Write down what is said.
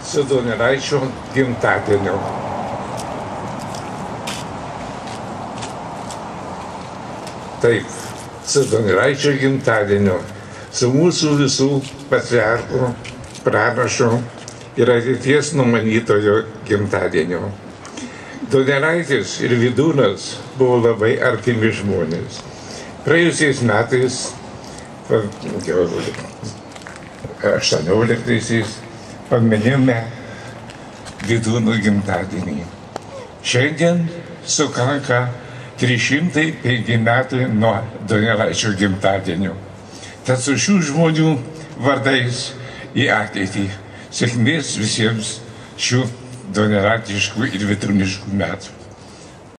su Donelaičio gimtadieniu. Taip, su Donelaičio gimtadieniu, su mūsų visų patriarchų, pranašų ir ateities numanytojo gimtadieniu. Donelaitis ir Vydūnas buvo labai artimi žmonės. Praėjusiais metais, 18-aisiais, paminėjome Vydūno gimtadienį. Šiandien sukanka 305 metai nuo Donelaičio gimtadienio. Tad su šių žmonių vardais į ateitį. Sėkmės visiems šių donelaitiškų ir vydūniškų metų.